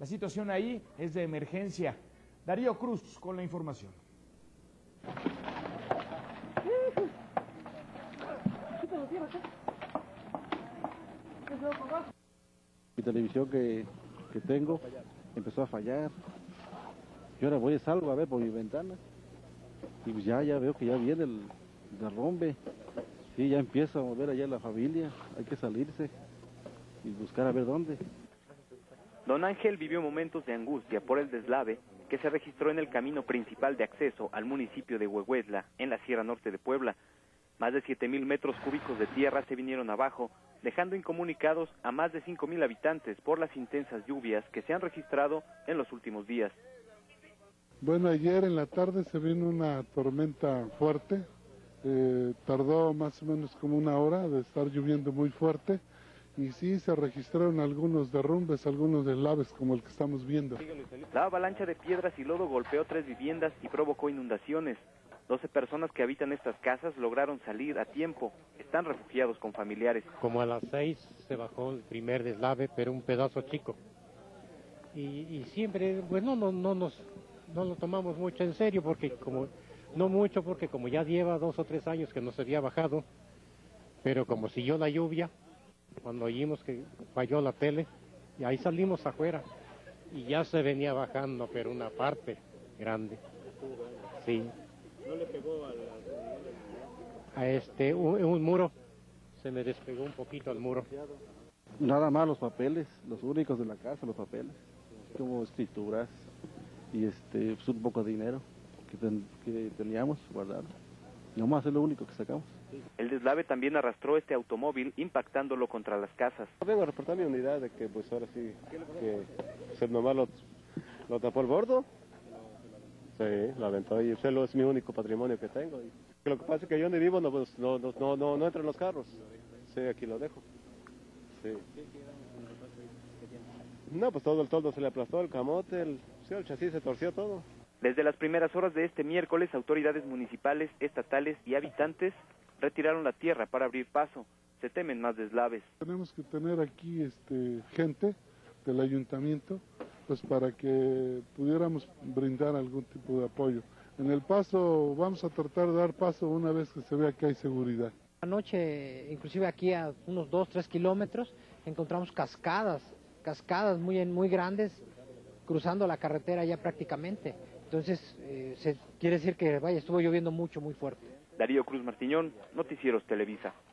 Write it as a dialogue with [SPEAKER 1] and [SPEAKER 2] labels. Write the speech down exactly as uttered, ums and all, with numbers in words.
[SPEAKER 1] La situación ahí es de emergencia. Darío Cruz con la información.
[SPEAKER 2] Mi televisión que, que tengo empezó a fallar. Yo ahora voy y salgo a ver por mi ventana. Y pues ya, ya veo que ya viene el derrumbe. Sí, ya empieza a mover allá la familia. Hay que salirse y buscar a ver dónde.
[SPEAKER 3] Don Ángel vivió momentos de angustia por el deslave que se registró en el camino principal de acceso al municipio de Huehuetla, en la Sierra Norte de Puebla. Más de siete mil metros cúbicos de tierra se vinieron abajo, dejando incomunicados a más de cinco mil habitantes por las intensas lluvias que se han registrado en los últimos días.
[SPEAKER 4] Bueno, ayer en la tarde se vino una tormenta fuerte, eh, tardó más o menos como una hora de estar lloviendo muy fuerte, y sí se registraron algunos derrumbes, algunos deslaves como el que estamos viendo.
[SPEAKER 3] La avalancha de piedras y lodo golpeó tres viviendas y provocó inundaciones. doce personas que habitan estas casas lograron salir a tiempo, están refugiados con familiares.
[SPEAKER 5] Como a las seis se bajó el primer deslave, pero un pedazo chico. Y, y siempre, bueno, no, no, nos, no lo tomamos mucho en serio, porque como, no mucho, porque como ya lleva dos o tres años que no se había bajado, pero como siguió la lluvia, cuando oímos que falló la tele, y ahí salimos afuera, y ya se venía bajando, pero una parte grande. Sí.
[SPEAKER 6] ¿No le pegó a la...
[SPEAKER 5] A este, un, un muro, se me despegó un poquito al muro.
[SPEAKER 2] Nada más los papeles, los únicos de la casa, los papeles, como escrituras y este, pues un poco de dinero que, ten, que teníamos guardado. Nomás es lo único que sacamos.
[SPEAKER 3] El deslave también arrastró este automóvil, impactándolo contra las casas.
[SPEAKER 6] Vengo a reportar mi unidad de que pues ahora sí, que pues, nomás lo, lo tapó el bordo. Sí, lo aventó y pues, es mi único patrimonio que tengo. Y lo que pasa es que yo donde vivo no, pues, no, no, no, no, no entran los carros. Sí, aquí lo dejo. Sí. No, pues todo el toldo se le aplastó, el camote, el, sí, el chasis se torció todo.
[SPEAKER 3] Desde las primeras horas de este miércoles, autoridades municipales, estatales y habitantes retiraron la tierra para abrir paso. Se temen más deslaves.
[SPEAKER 4] Tenemos que tener aquí este, gente del ayuntamiento, pues para que pudiéramos brindar algún tipo de apoyo. En el paso vamos a tratar de dar paso una vez que se vea que hay seguridad.
[SPEAKER 7] Anoche, inclusive aquí a unos dos, tres kilómetros, encontramos cascadas, cascadas muy, muy grandes, cruzando la carretera ya prácticamente. Entonces, eh, se, quiere decir que vaya, estuvo lloviendo mucho, muy fuerte.
[SPEAKER 3] Darío Cruz Martiñón, Noticieros Televisa.